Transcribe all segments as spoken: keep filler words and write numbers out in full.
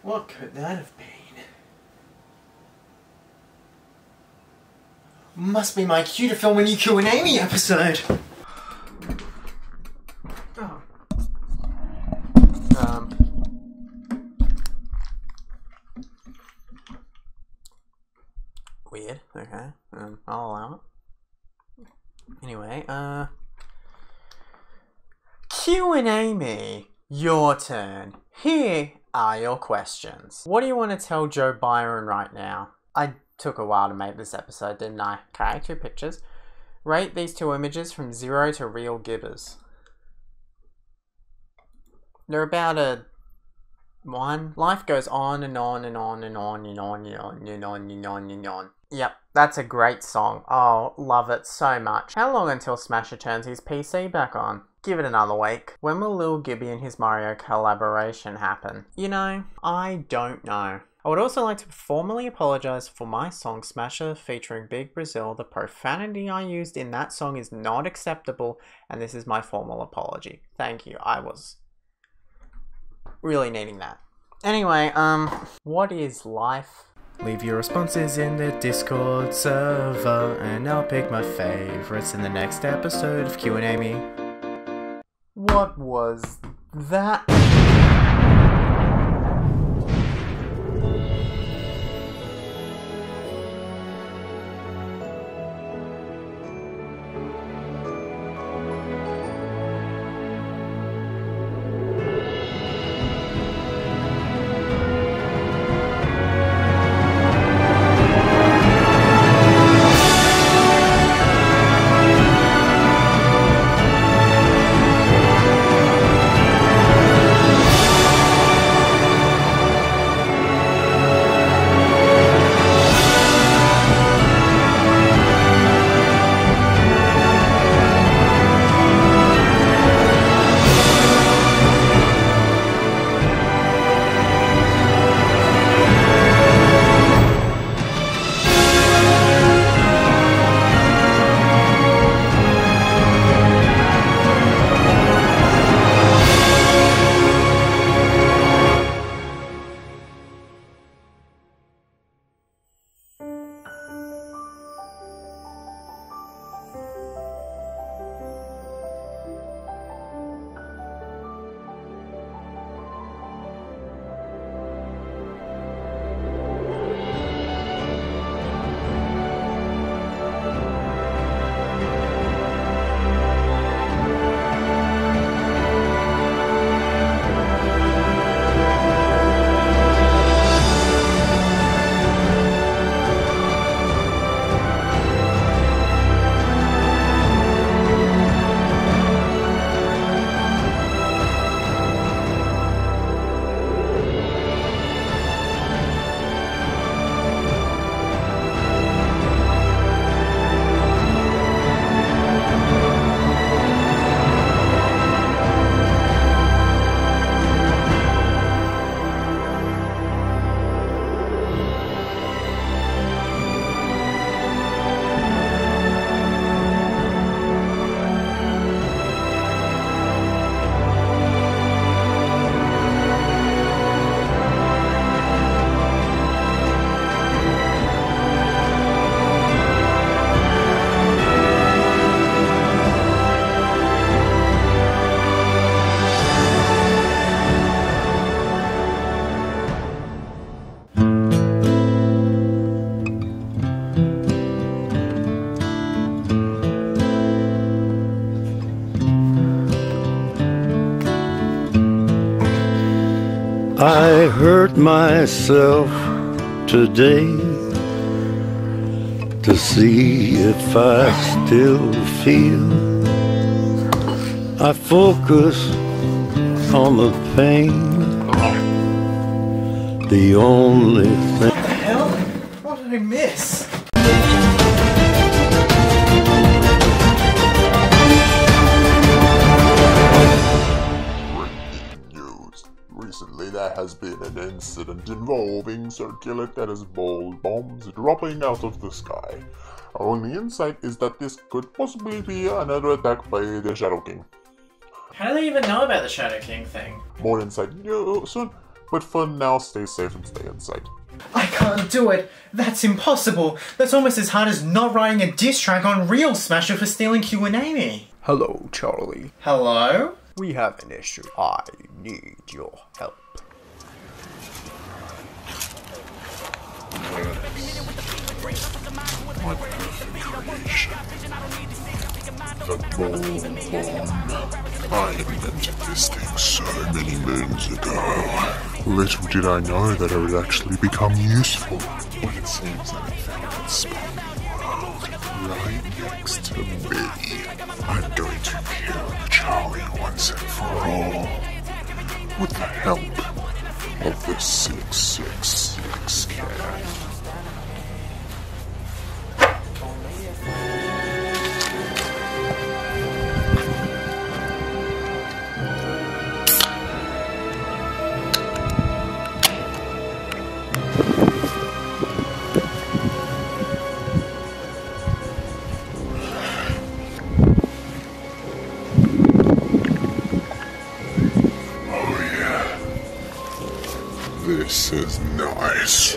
What could that have been? Must be my cue to film a new Qname episode. Oh. Um. Weird. Okay. Um. I'll allow it. Anyway. Uh. Qname. Your turn. Here are your questions. What do you want to tell Joe Byron right now? I took a while to make this episode, didn't I? Okay, two pictures. Rate these two images from zero to real gibbers. They're about a one. Life goes on and on and on and on and on and on and on and on and on. Yep, that's a great song. Oh, love it so much. How long until Smasher turns his P C back on? Give it another week. When will Lil Gibby and his Mario collaboration happen? You know, I don't know. I would also like to formally apologise for my song Smasher featuring Big Brazil. The profanity I used in that song is not acceptable, and this is my formal apology. Thank you. I was really needing that. Anyway, um, what is life? Leave your responses in the Discord server, and I'll pick my favourites in the next episode of Qname. What was that? I hurt myself today to see if I still feel. I focus on the pain, the only thing. What the hell? What did I miss? Recently there has been an incident involving circular tennis ball bombs dropping out of the sky. Our only insight is that this could possibly be another attack by the Shadow King. How do they even know about the Shadow King thing? More insight you soon. But for now, stay safe and stay inside. I can't do it. That's impossible. That's almost as hard as not writing a diss track on Real Smasher for stealing Qname. Hello, Charlie. Hello? We have an issue. I need your help. My perfect creation. The ball bomb. I invented this thing so many moons ago. Little did I know that it would actually become useful. But it seems that it found its spot in the world right next to me. I'm going to kill Charlie once and for all. With the help of the six six six cat. This is nice.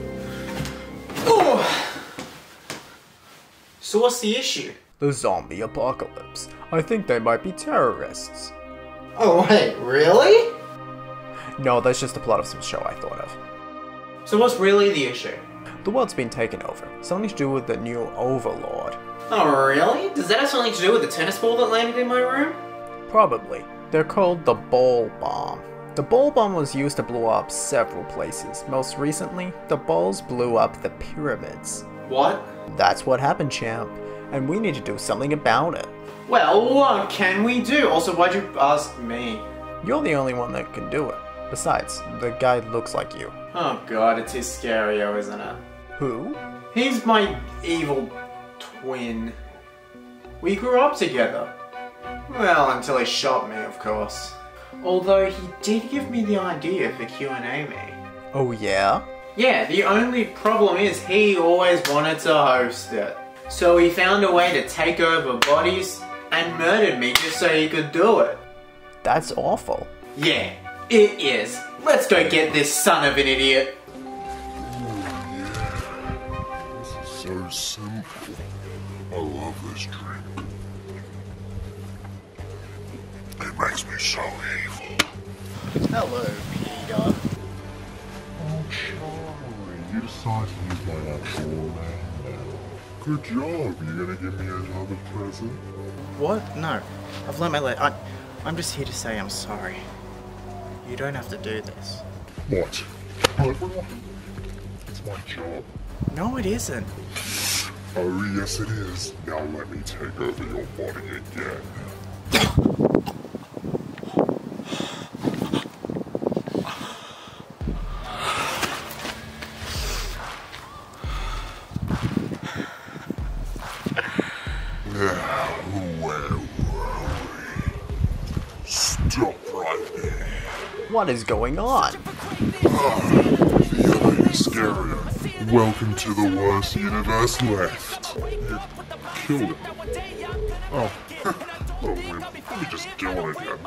Oh. So what's the issue? The zombie apocalypse. I think they might be terrorists. Oh wait, really? No, that's just the plot of some show I thought of. So what's really the issue? The world's been taken over. Something to do with the new overlord. Oh really? Does that have something to do with the tennis ball that landed in my room? Probably. They're called the ball bomb. The ball bomb was used to blow up several places. Most recently, the balls blew up the pyramids. What? That's what happened, champ. And we need to do something about it. Well, what can we do? Also, why'd you ask me? You're the only one that can do it. Besides, the guy looks like you. Oh god, it's Iscario, isn't it? Who? He's my evil twin. We grew up together. Well, until he shot me, of course. Although he did give me the idea for Qname. Oh yeah? Yeah, the only problem is he always wanted to host it. So he found a way to take over bodies and murdered me just so he could do it. That's awful. Yeah, it is. Let's go get this son of an idiot. This is so simple. I love this drink. It makes me so evil. Hello, Peter. Oh, Charlie, you decided to use my actual name now. Good job. You gonna give me another present? What? No. I've learned my le- I, I'm just here to say I'm sorry. You don't have to do this. What? What? It's my job. No, it isn't. Oh, yes it is. Now let me take over your body again. Where were we? Stop right there. What is going on? Ah, the other Iscario. Welcome to the worst universe left. You killed him. Oh. Oh, well, let me just kill him again.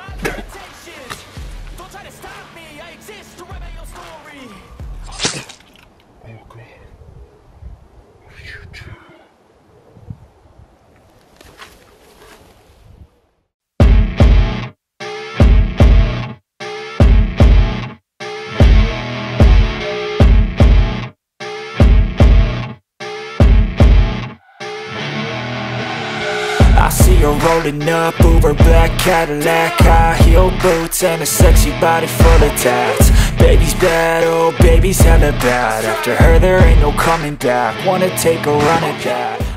Oh, God. What did you do? I see her rolling up, Uber black Cadillac, high heel boots and a sexy body full of tats. Baby's bad, oh baby's hella bad. After her there ain't no coming back. Wanna take a run at that.